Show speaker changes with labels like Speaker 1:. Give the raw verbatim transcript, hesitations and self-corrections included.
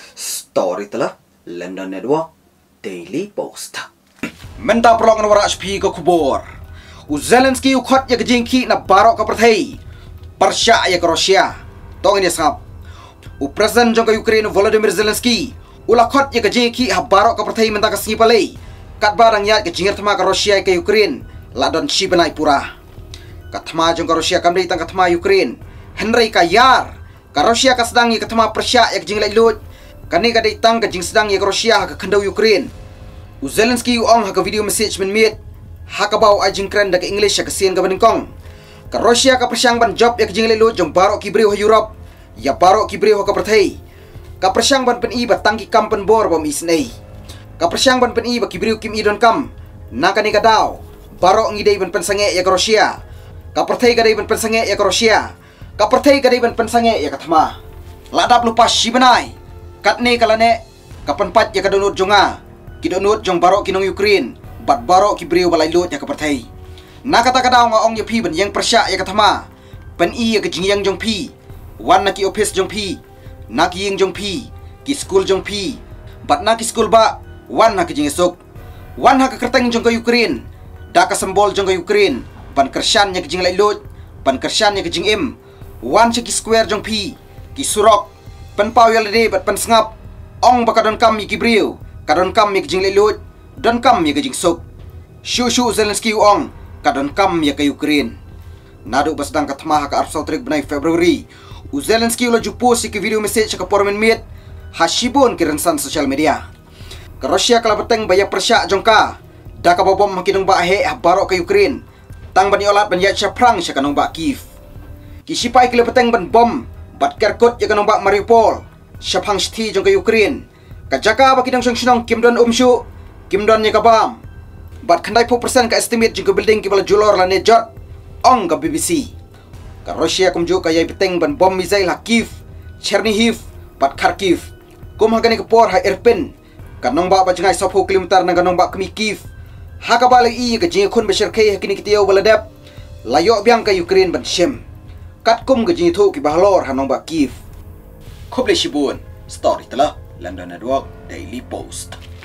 Speaker 1: Story telah London Network Daily Post.
Speaker 2: Menta prolog na warach pi ko kubor. U Zelensky u khot ya gejingki na barok ka prathei. Persya ya Russia. Tong ini sap. U President jong ka Ukraine Volodymyr Zelensky ula khot ya gejingki ha barok ka prathei menta ka snipalei. Kat barang ya gejingir thama ka Russia ka Ukraine ladon shibanai pura. Kathma jong ka Russia kamdei tang kathma Ukraine. Henry ka yar ka Russia ka sedang ya kathma Persya ya gejing lai lut. Kani ka dei tang ka jing sedang ya Russia ka khandau Ukraine. U Zelensky u ong ha ka video message men mit ha ka bau ajing kren da ka English ka sien ka beningkong ka Russia ka persyang ban job ya ka jing lelu jong barok ki breu ha Europe ya barok ki breu ha ka prathei ka persyang ban pen i ba tangki kam pen bor bom isnei ka persyang ban pen i ba ki breu kim i don kam na ka ni ka daw barok ngi dei ban pen sange ya ka Russia ka prathei ka dei ban pen sange ya ka Russia ka prathei ka dei ban pen sange ya ka thma ladap lupa shibanai kat ne kala ne ka pen pat ya ka donut jonga kidonut jong barok kinong Ukraine bat barok ki breu balai lut ya ka prathei na kata ka daw nga ong ya phi ban yang Persya ya ka thama pen i ya ka jingyang jong phi wan na ki office jong phi na ki ying jong phi ki school jong phi bat na ki school ba wan na ki jing esok wan ha ka kerteng jong ka Ukraine da ka sembol jong ka Ukraine ban kersyan ya ka jing lai lut ban kersyan ya ka jing im wan cha ki square jong phi ki surok pen pau ya de bat pen sngap ong ba ka don kam ki breu kadon kam mi jing lelut don kam mi jing sok shu shu Zelensky ong kadon kam mi ka Ukraine nadu basdang ka thma ka arso trik benai Februari u Zelensky lo jupo si ki video message ka pormen mit hasibon ki rensan social media ka Russia kala beteng baya Persya jongka da ka bobom makinong ba he barok ka Ukraine tang ban yolat ban ya chaprang sya kanong ba Kiev ki sipai kila beteng ban bom bat kerkot ya kanong ba Mariupol syapang sti jong ka Ukraine kajaka ba kidang song kim don umshu kim don nya kabam bat khandai pu persen ka estimate jing building ki bala julor la ne jot ong ka B B C ka Russia kumju ka yai peteng ban bom misail ha Kiev Chernihiv bat Kharkiv kum ha gani ka por ha Irpin ka nong ba ba jingai sopo kilometer na ganong ba kmi Kiev ha ka bala i ka jing khun be sher khe kini kitiyo bala dep layo byang ka Ukraine ban shem kat kum ka jing thu ki bahlor ha nong ba Kiev khoble shibun story tala London Network Daily Post.